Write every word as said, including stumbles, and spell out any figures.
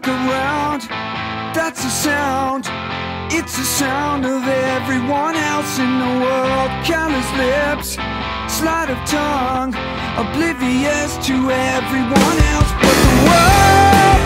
look around, that's the sound. It's the sound of everyone else in the world. Countless lips, sleight of tongue, oblivious to everyone else. But the world